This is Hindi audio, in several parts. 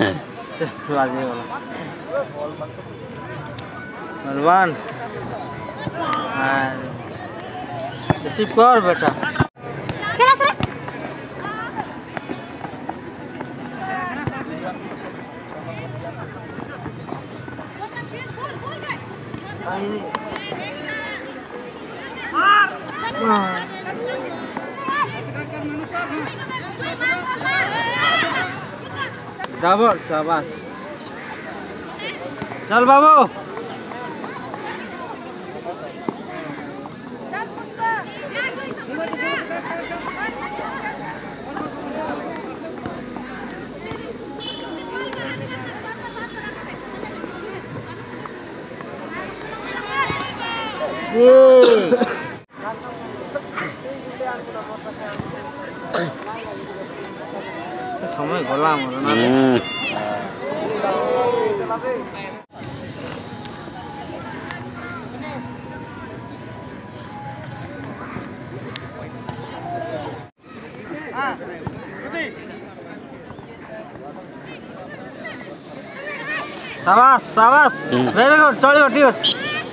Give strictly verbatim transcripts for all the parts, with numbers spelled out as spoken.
बाजी वाला बलवान रिसीव कर बेटा। डबल शाबाश चल बाबू। समय गला मोर ना शाबाश शाबाश वेरी गुड चलियो ठीक अछि।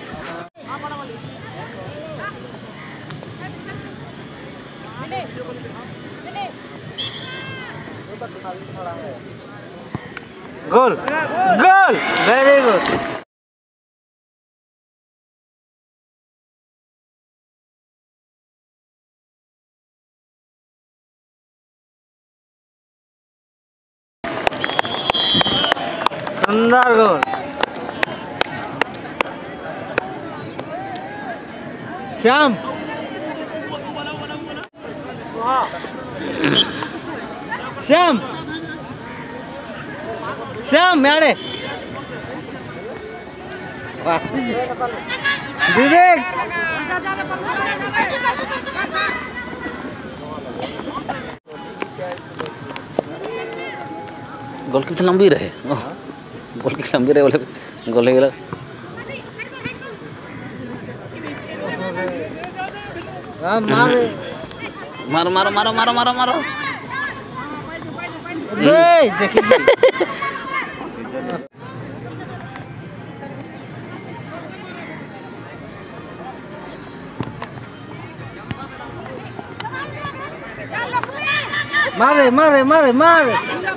Goal goal very good. सुंदर गोल श्याम श्याम श्याम मैडे विवेक गोल कितनी लंबी रहे गोल कितनी लंबी रहे बोले गोल ही गला मारो मारो मारो मारो मारो मारो देखिए मारे मारे मारे मारे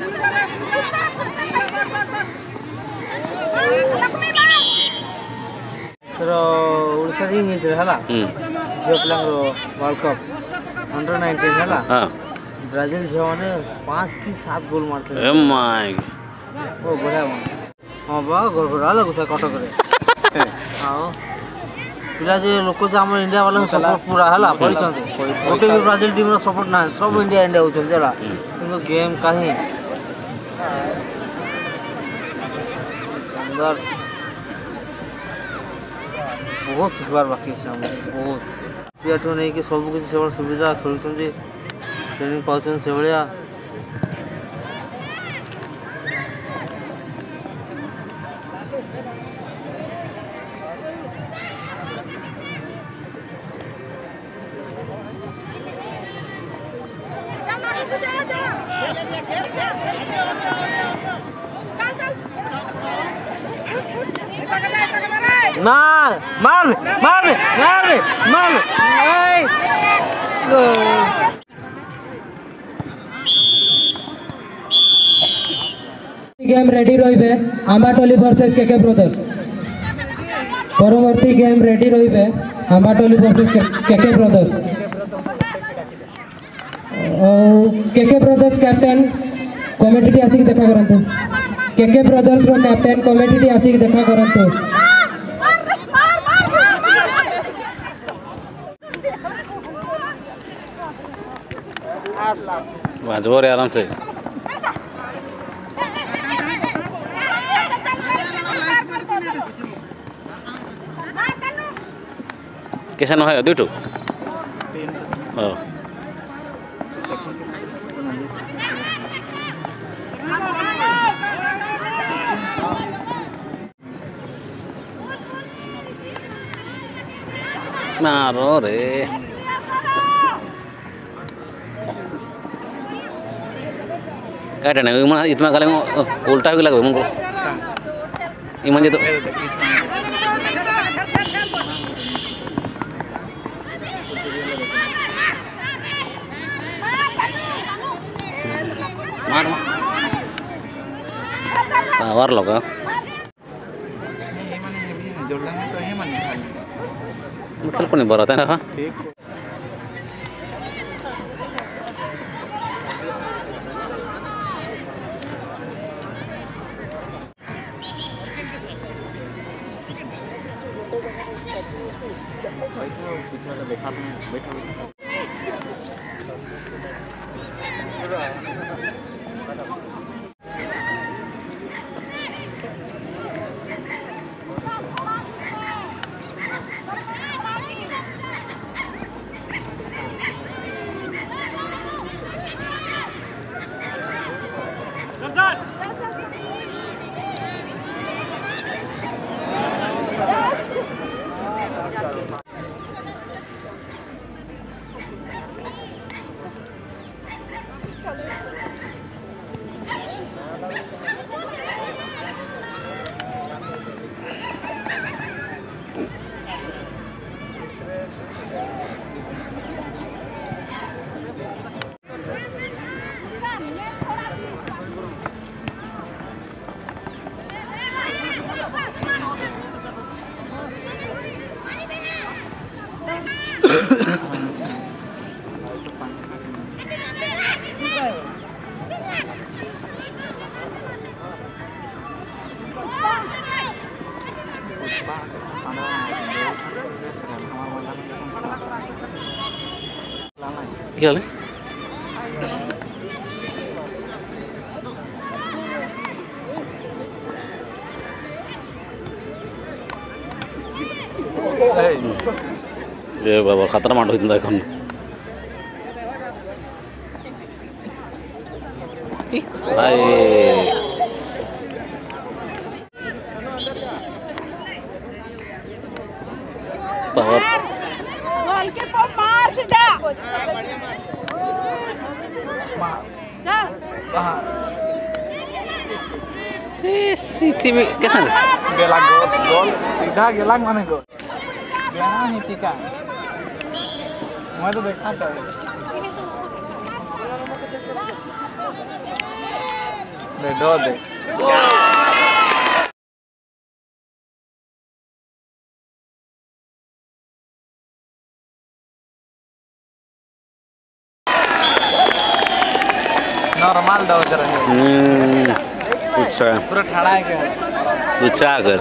ओडिशा रिंग है झील पिला वर्ल्ड कप अंडर नाइंटीन है ब्राजिल झील मैंने पाँच कि सात गोल मारते ओ बढ़िया हाँ बा गोल गोल लगू से कटक हाँ पिला जे लोक जे आम इंडिया वाला सपोर्ट पूरा है पड़ी गोटे भी ब्राजिल टीम सपोर्ट ना सब इंडिया इंडिया होती है गेम कहीं बहुत शिखबार बाकी बहुत पियाठू नहीं कि सब किसी से सुविधा खेल ट्रेनिंग पाँच से भाया मार मार मार मार मार गेम रेडी रहिबे आंबाटोली वर्सेस केके ब्रदर्स परवर्ती गेम रेडी रहिबे Ambatoli versus KK brothers KK brothers captain committee आसिक देखा करंतु केके ब्रदर्स रो कैप्टन कमिटी आसिक देखा करंतु बाजो रे आराम से कैसे न है दुटो ओ मारो रे काय नाही मग इथं घाले उलटा होईल लागो मग म्हणजे तो मार वारलो का चल कोणी बरं आहे ना हा Gila nih. ये बाबा खतरा मांडो इतना देखो हाय पावर बॉल के पर मार सीधा चल सीधी में कैसा गेला गोल गोल सीधा गेला माने गोल गेला नीति का मैं तो देखा था दे दो दे नॉर्मल दो जरा हम्म अच्छा पूरा ठाड़ा है क्या अच्छा कर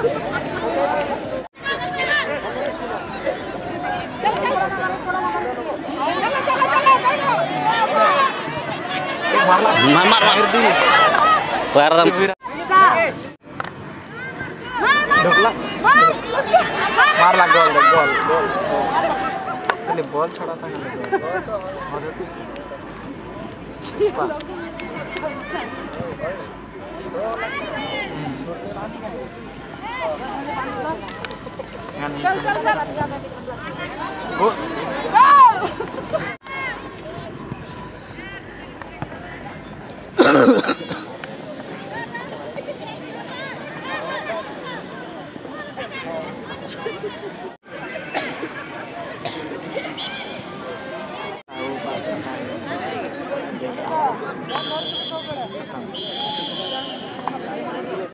मार मार मार पैर दम मार ला गोल गोल गोल पहले बॉल छोड़ा था चल चल चल गो